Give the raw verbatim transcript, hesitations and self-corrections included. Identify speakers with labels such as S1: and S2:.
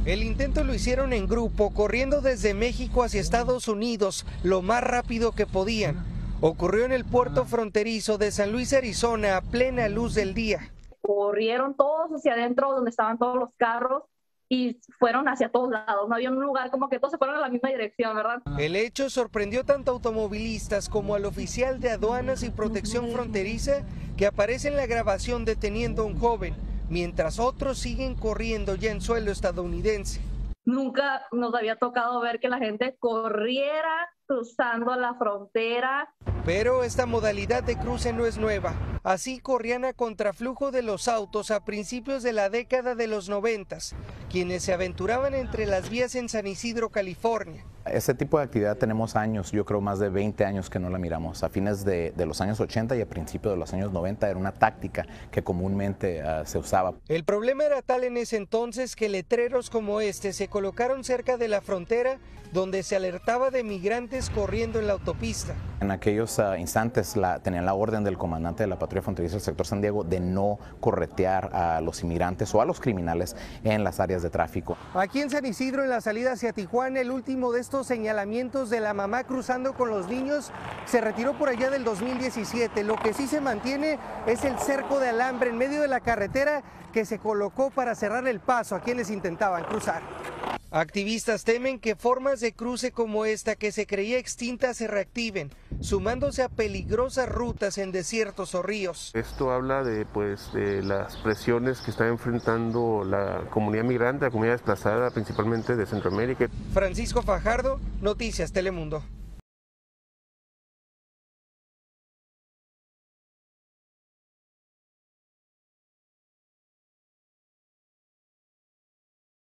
S1: El intento lo hicieron en grupo, corriendo desde México hacia Estados Unidos lo más rápido que podían. Ocurrió en el puerto fronterizo de San Luis, Arizona, a plena luz del día.
S2: Corrieron todos hacia adentro donde estaban todos los carros y fueron hacia todos lados. No había un lugar como que todos se fueron en la misma dirección, ¿verdad?
S1: El hecho sorprendió tanto a automovilistas como al oficial de aduanas y protección fronteriza que aparece en la grabación deteniendo a un joven, mientras otros siguen corriendo ya en suelo estadounidense.
S2: Nunca nos había tocado ver que la gente corriera cruzando la frontera.
S1: Pero esta modalidad de cruce no es nueva. Así corrían a contraflujo de los autos a principios de la década de los noventas, quienes se aventuraban entre las vías en San Isidro, California.
S3: Ese tipo de actividad tenemos años, yo creo más de veinte años que no la miramos. A fines de, de los años ochenta y a principios de los años noventa era una táctica que comúnmente uh, se usaba.
S1: El problema era tal en ese entonces que letreros como este se colocaron cerca de la frontera donde se alertaba de migrantes corriendo en la autopista.
S3: En aquellos uh, instantes la, tenían la orden del comandante de la patrulla fronteriza del sector San Diego de no corretear a los inmigrantes o a los criminales en las áreas de tráfico.
S1: Aquí en San Isidro, en la salida hacia Tijuana, el último de estos señalamientos de la mamá cruzando con los niños se retiró por allá del dos mil diecisiete. Lo que sí se mantiene es el cerco de alambre en medio de la carretera que se colocó para cerrar el paso a quienes intentaban cruzar. Activistas temen que formas de cruce como esta que se creía extinta se reactiven, sumándose a peligrosas rutas en desiertos o ríos.
S4: Esto habla de, pues, de las presiones que está enfrentando la comunidad migrante, la comunidad desplazada, principalmente de Centroamérica.
S1: Francisco Fajardo, Noticias Telemundo.